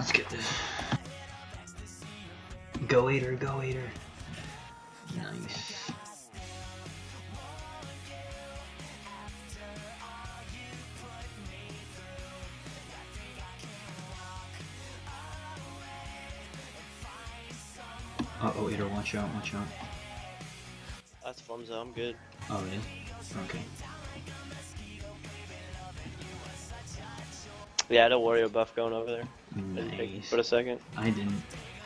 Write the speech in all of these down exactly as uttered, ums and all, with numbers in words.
let's get this. Go Ader, go Ader. Nice. Uh oh, Ader, watch out, watch out. That's Flumza, I'm good. Oh, it is? Okay. Yeah, I had a Wario buff going over there. Nice. For a second. I didn't.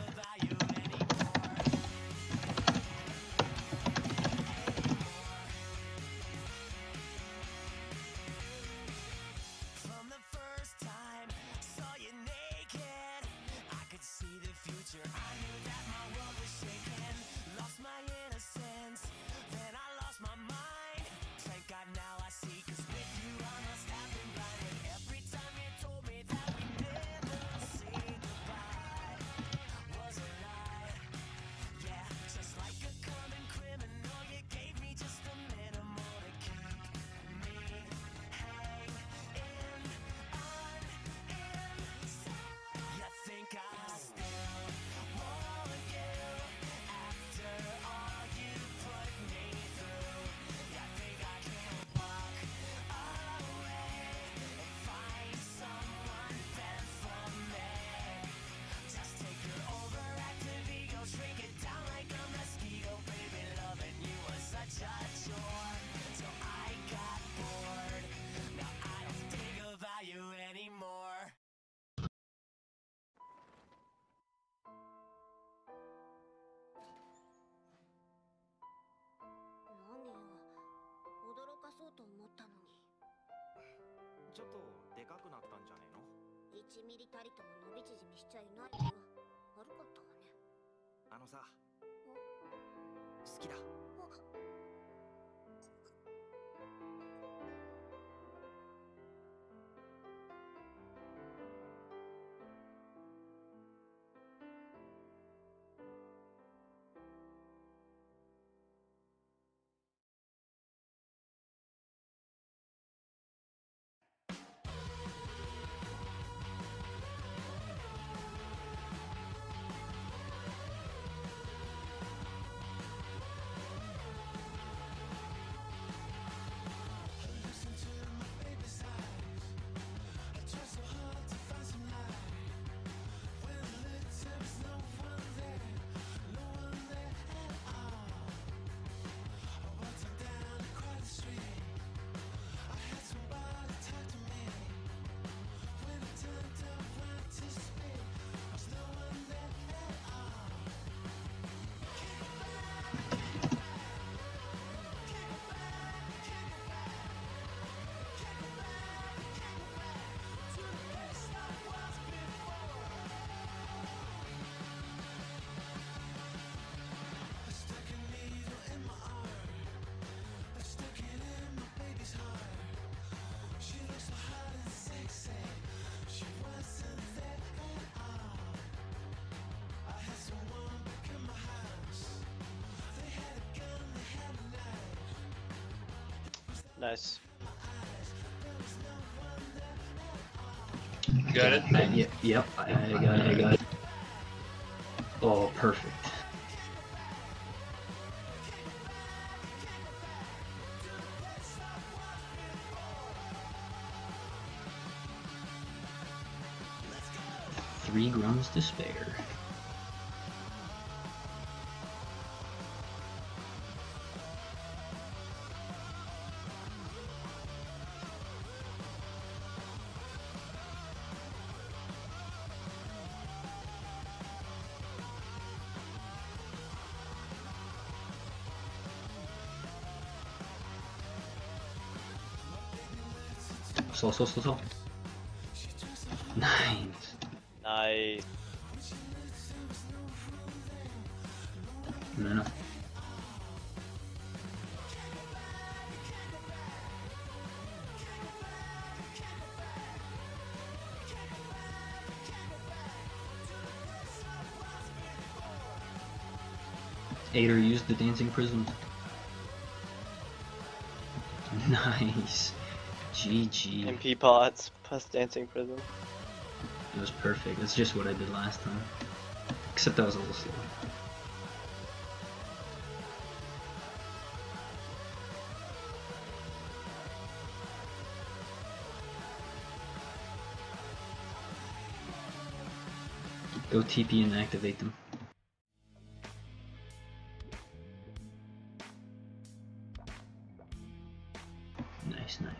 いちミリたりとも伸び縮みしちゃいないよ。悪かったわね。あのさ、好きだ。 Nice. You got it? I, yep, yep, I, I got it, I got it. Oh, perfect. Three grums to spare. So, so, so, so. Nice. Nice. No, no. Ader used the dancing prism. Nice. G G. M P pots plus dancing prism. It was perfect. That's just what I did last time. Except that was a little slow. Go T P and activate them. Nice, nice.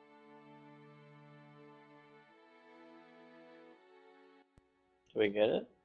Do we get it?